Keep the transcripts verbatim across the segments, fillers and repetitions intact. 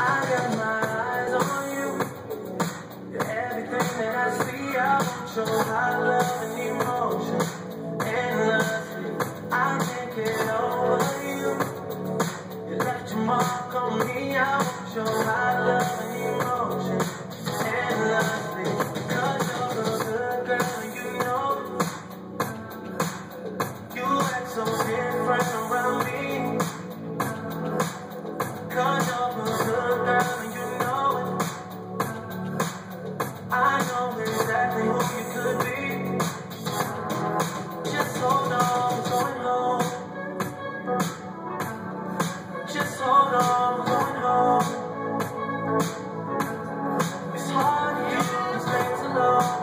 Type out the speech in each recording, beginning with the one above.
I got my eyes on you. You're everything that I see. I want your high love and emotion. Endlessly, I can't get over you. You left your mark on me. I want your high love and emotion. Endlessly, cause you're a good girl and you know it. You act so different around me. Cause you're a good girl and you know it. I know exactly who you could be. Just hold on, we're going home. Just hold on, we're going home. It's hard to do these things alone.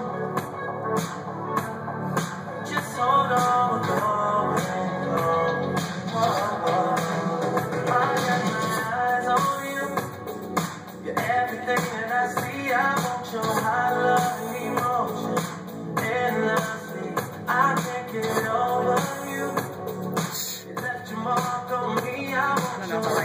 Just hold on, we're going home. Oh, oh. I got my eyes on you. You're everything that I see. I want your high love and emotion. Endlessly, I can't get over you. You left your mark on me. I want your